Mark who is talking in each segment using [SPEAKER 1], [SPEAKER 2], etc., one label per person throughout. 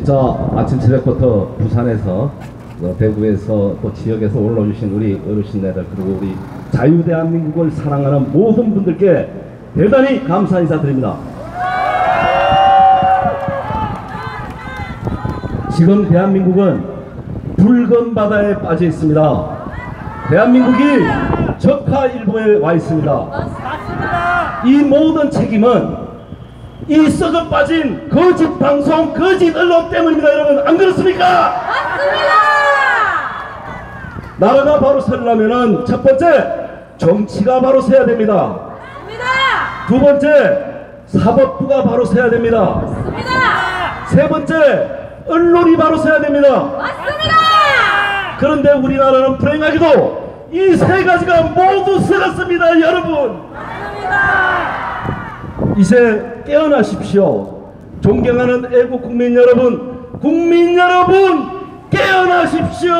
[SPEAKER 1] 진짜 아침 새벽부터 부산에서 대구에서 또 지역에서 올라오신 우리 어르신네들 그리고 우리 자유대한민국을 사랑하는 모든 분들께 대단히 감사 인사드립니다. 지금 대한민국은 붉은 바다에 빠져 있습니다. 대한민국이 적화일보에 와 있습니다. 이 모든 책임은 이 썩어 빠진 거짓 방송, 거짓 언론 때문입니다. 여러분, 안 그렇습니까?
[SPEAKER 2] 맞습니다.
[SPEAKER 1] 나라가 바로 서려면은 첫 번째 정치가 바로 서야 됩니다.
[SPEAKER 2] 맞습니다.
[SPEAKER 1] 두 번째 사법부가 바로 서야 됩니다.
[SPEAKER 2] 맞습니다.
[SPEAKER 1] 세 번째 언론이 바로 서야 됩니다.
[SPEAKER 2] 맞습니다.
[SPEAKER 1] 그런데 우리나라는 불행하게도 이 세 가지가 모두 썩었습니다. 여러분,
[SPEAKER 2] 맞습니다.
[SPEAKER 1] 이제 깨어나십시오. 존경하는 애국 국민 여러분, 깨어나십시오.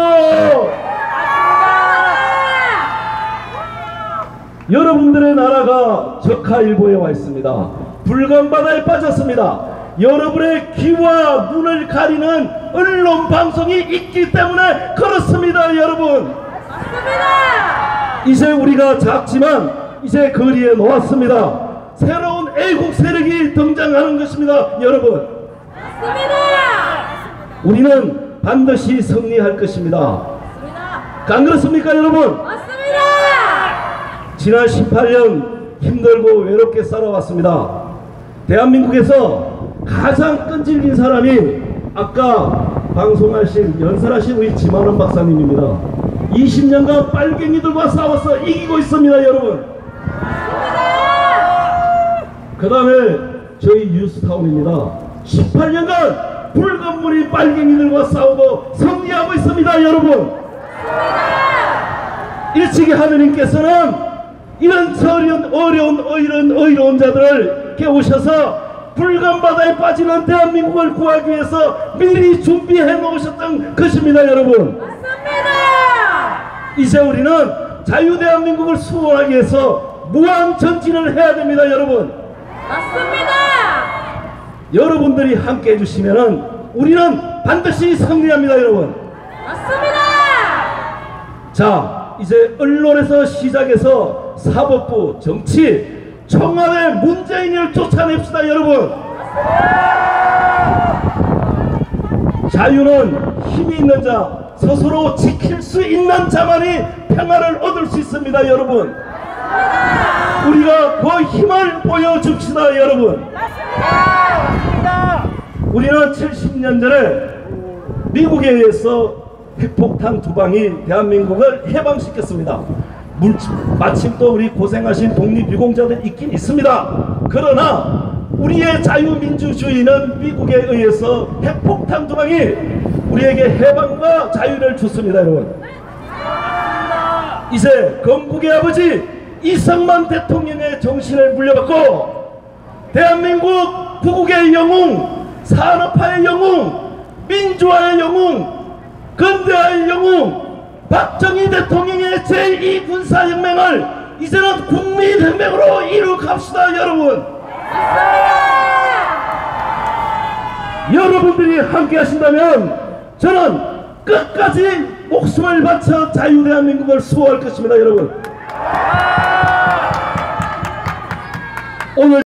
[SPEAKER 1] 여러분들의 나라가 적화일보에 와 있습니다. 붉은 바다에 빠졌습니다. 여러분의 귀와 눈을 가리는 언론 방송이 있기 때문에 그렇습니다. 여러분,
[SPEAKER 2] 맞습니다.
[SPEAKER 1] 이제 우리가 작지만 이제 거리에 놓았습니다. 새로운 애국 세력이 등장하는 것입니다. 여러분,
[SPEAKER 2] 맞습니다.
[SPEAKER 1] 우리는 반드시 승리할 것입니다.
[SPEAKER 2] 맞습니다.
[SPEAKER 1] 안 그렇습니까? 여러분,
[SPEAKER 2] 맞습니다.
[SPEAKER 1] 지난 18년 힘들고 외롭게 살아왔습니다. 대한민국에서 가장 끈질긴 사람이 아까 방송하신 연설하신 우리 지만원 박사님입니다. 20년간 빨갱이들과 싸워서 이기고 있습니다. 여러분, 그 다음에 저희 뉴스타운입니다. 18년간 붉은 물이 빨갱이들과 싸우고 승리하고 있습니다. 여러분, 일찍이 하느님께서는 이런 어려운 자들을 깨우셔서 붉은 바다에 빠지는 대한민국을 구하기 위해서 미리 준비해 놓으셨던 것입니다. 여러분,
[SPEAKER 2] 맞습니다.
[SPEAKER 1] 이제 우리는 자유대한민국을 수호하기 위해서 무한 전진을 해야 됩니다. 여러분,
[SPEAKER 2] 맞습니다.
[SPEAKER 1] 여러분들이 함께 해주시면은 우리는 반드시 승리합니다. 여러분,
[SPEAKER 2] 맞습니다.
[SPEAKER 1] 자, 이제 언론에서 시작해서 사법부, 정치, 청와대 문재인을 쫓아냅시다. 여러분, 자유는 힘이 있는 자, 스스로 지킬 수 있는 자만이 평화를 얻을 수 있습니다. 여러분, 우리가 그 힘을 보여줍시다. 여러분, 우리는 70년 전에 미국에 의해서 핵폭탄 두 방이 대한민국을 해방시켰습니다. 마침 또 우리 고생하신 독립유공자들 있긴 있습니다. 그러나 우리의 자유민주주의는 미국에 의해서 핵폭탄 두 방이 우리에게 해방과 자유를 줬습니다. 여러분, 이제 건국의 아버지 이승만 대통령의 정신을 물려받고 대한민국 부국의 영웅, 산업화의 영웅, 민주화의 영웅, 근대화의 영웅 박정희 대통령의 제2 군사혁명을 이제는 국민혁명으로 이룩합시다. 여러분, 여러분들이 함께 하신다면 저는 끝까지 목숨을 바쳐 자유대한민국을 수호할 것입니다. 여러분, 오늘